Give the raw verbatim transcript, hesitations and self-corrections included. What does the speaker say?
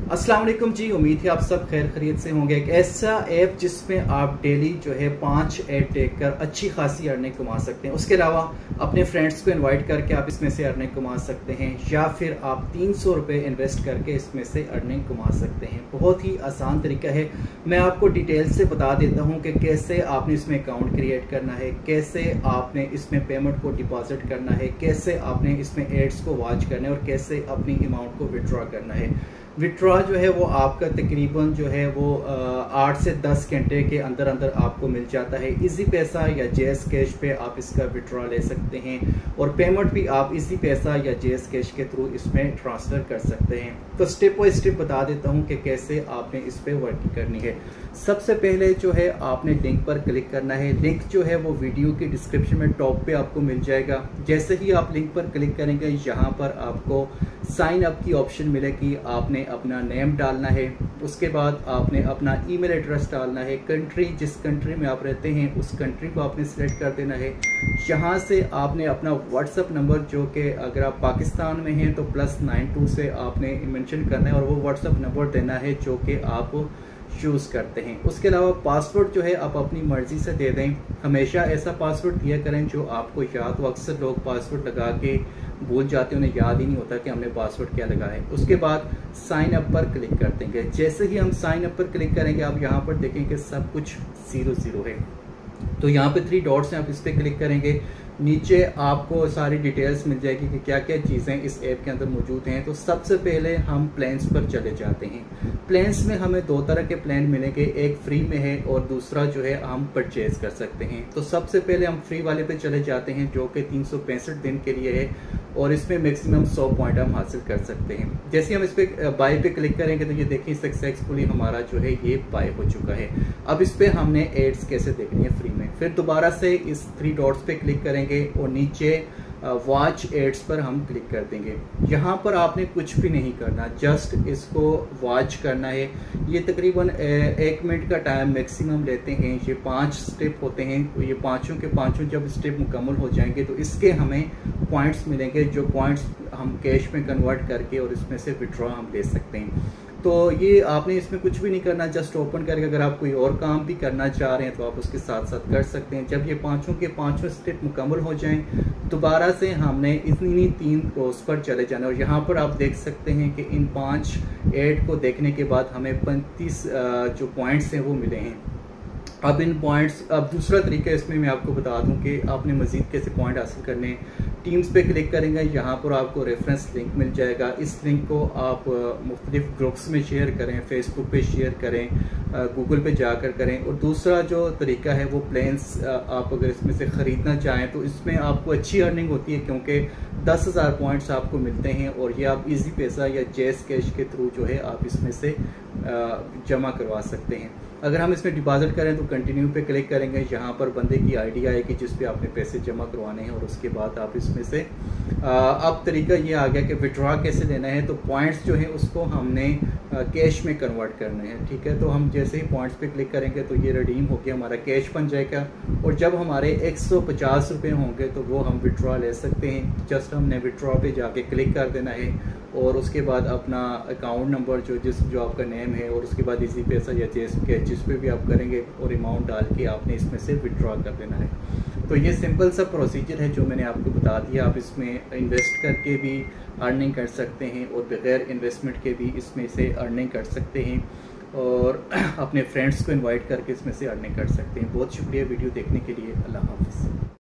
अस्सलाम वालेकुम जी, उम्मीद है आप सब खैर खरीद से होंगे। एक ऐसा ऐप जिसमें आप डेली जो है पांच ऐड देखकर अच्छी खासी अर्निंग कमा सकते हैं। उसके अलावा अपने फ्रेंड्स को इनवाइट करके आप इसमें से अर्निंग कमा सकते हैं, या फिर आप तीन सौ रुपये इन्वेस्ट करके इसमें से अर्निंग कमा सकते हैं। बहुत ही आसान तरीका है। मैं आपको डिटेल से बता देता हूँ कि कैसे आपने इसमें अकाउंट क्रिएट करना है, कैसे आपने इसमें पेमेंट को डिपॉजिट करना है, कैसे आपने इसमें एड्स को वॉच करना है और कैसे अपनी अमाउंट को विड्रॉ करना है। विड्रॉ जो है वो आपका तकरीबन जो है वो आठ से दस घंटे के अंदर अंदर आपको मिल जाता है। इजी पैसा या जेएस कैश पे आप इसका विड्रॉ ले सकते हैं, और पेमेंट भी आप इजी पैसा या जेएस कैश के थ्रू इसमें ट्रांसफ़र कर सकते हैं। तो स्टेप बाय स्टेप बता देता हूँ कि कैसे आपने इस पर वर्किंग करनी है। सबसे पहले जो है आपने लिंक पर क्लिक करना है। लिंक जो है वो वीडियो की डिस्क्रिप्शन में टॉप पे आपको मिल जाएगा। जैसे ही आप लिंक पर क्लिक करेंगे, यहाँ पर आपको साइन अप की ऑप्शन मिलेगी। आपने अपना नेम डालना है, उसके बाद आपने अपना ईमेल एड्रेस डालना है, कंट्री जिस कंट्री में आप रहते हैं उस कंट्री को आपने सिलेक्ट कर देना है। यहाँ से आपने अपना व्हाट्सअप नंबर, जो कि अगर आप पाकिस्तान में हैं तो प्लस नाइन टू से आपने मेंशन करना है, और वो व्हाट्सअप नंबर देना है जो कि आप चूज़ करते हैं। उसके अलावा पासवर्ड जो है आप अपनी मर्ज़ी से दे दें। हमेशा ऐसा पासवर्ड दिया करें जो आपको याद हो। अक्सर लोग पासवर्ड लगा के भूल जाते हैं, उन्हें याद ही नहीं होता कि हमने पासवर्ड क्या लगाया है। उसके बाद साइन अप पर क्लिक कर देंगे। जैसे ही हम साइन अप पर क्लिक करेंगे, आप यहाँ पर देखेंगे सब कुछ ज़ीरो ज़ीरो है। तो यहाँ पे थ्री डॉट्स हैं, आप इस पर क्लिक करेंगे। नीचे आपको सारी डिटेल्स मिल जाएगी कि क्या क्या चीज़ें इस ऐप के अंदर मौजूद हैं। तो सबसे पहले हम प्लान्स पर चले जाते हैं। प्लान्स में हमें दो तरह के प्लान मिलेंगे, एक फ्री में है और दूसरा जो है हम परचेज कर सकते हैं। तो सबसे पहले हम फ्री वाले पे चले जाते हैं, जो कि तीन सौ पैंसठ दिन के लिए है, और इसमें मैक्सिमम सौ पॉइंट हम हासिल कर सकते हैं। जैसे हम इस पर बाय पे क्लिक करेंगे तो ये देखिए सक्सेसफुली हमारा जो है ये बाय हो चुका है। अब इस पर हमने एड्स कैसे देखनी है फ्री में। फिर दोबारा से इस थ्री डॉट्स पे क्लिक करेंगे और नीचे वॉच एड्स पर हम क्लिक कर देंगे। यहाँ पर आपने कुछ भी नहीं करना, जस्ट इसको वॉच करना है। ये तकरीबन एक मिनट का टाइम मैक्सिमम लेते हैं। ये पांच स्टेप होते हैं, तो ये पांचों के पांचों जब स्टेप मुकम्मल हो जाएंगे तो इसके हमें पॉइंट्स मिलेंगे, जो पॉइंट्स हम कैश में कन्वर्ट करके और इसमें से विड्रॉ हम ले सकते हैं। तो ये आपने इसमें कुछ भी नहीं करना, जस्ट ओपन करके अगर आप कोई और काम भी करना चाह रहे हैं तो आप उसके साथ साथ कर सकते हैं। जब ये पांचों के पांचों स्टेप मुकम्मल हो जाएं, दोबारा से हमने इतनी तीन कोर्स पर चले जाना। और यहाँ पर आप देख सकते हैं कि इन पांच ऐड को देखने के बाद हमें पैंतीस जो पॉइंट्स हैं वो मिले हैं। अब इन पॉइंट्स, अब दूसरा तरीका इसमें मैं आपको बता दूं कि आपने मज़ीद कैसे पॉइंट हासिल करने हैं। टीम्स पे क्लिक करेंगे, यहाँ पर आपको रेफरेंस लिंक मिल जाएगा। इस लिंक को आप मुख्तलिफ ग्रुप्स में शेयर करें, फेसबुक पे शेयर करें, गूगल पे जाकर करें। और दूसरा जो तरीका है वो प्लान्स, आप अगर इसमें से ख़रीदना चाहें तो इसमें आपको अच्छी अर्निंग होती है, क्योंकि दस हज़ार पॉइंट्स आपको मिलते हैं, और ये आप इजी पैसा या जेएस कैश के थ्रू जो है आप इसमें से जमा करवा सकते हैं। अगर हम इसमें डिपॉजिट करें तो कंटिन्यू पे क्लिक करेंगे। यहाँ पर बंदे की आईडी आएगी जिस पे आपने पैसे जमा करवाने हैं, और उसके बाद आप इसमें से आ, अब तरीका ये आ गया कि विड्रॉ कैसे लेना है। तो पॉइंट्स जो है उसको हमने आ, कैश में कन्वर्ट करने हैं, ठीक है। तो हम जैसे ही पॉइंट्स पे क्लिक करेंगे तो ये रिडीम होकर हमारा कैश बन जाएगा, और जब हमारे एक सौ पचास रुपये होंगे तो वो हम विड्रॉ ले सकते हैं। जस्ट हमने विड्रॉ पे जाके क्लिक कर देना है, और उसके बाद अपना अकाउंट नंबर जो जिस जो आपका नेम है, और उसके बाद इजी पैसा या जेएस कैश जिस पे भी आप करेंगे, और अमाउंट डाल के आपने इसमें से विड्रॉ कर देना है। तो ये सिंपल सा प्रोसीजर है जो मैंने आपको बता दिया। आप इसमें इन्वेस्ट करके भी अर्निंग कर सकते हैं, और बगैर इन्वेस्टमेंट के भी इसमें से अर्निंग कर सकते हैं, और अपने फ्रेंड्स को इनवाइट करके इसमें से अर्निंग कर सकते हैं। बहुत शुक्रिया वीडियो देखने के लिए। अल्लाह हाफ़िज़।